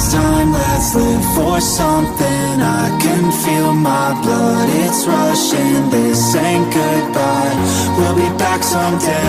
last time, let's live for something. I can feel my blood, it's rushing. This ain't goodbye, we'll be back someday.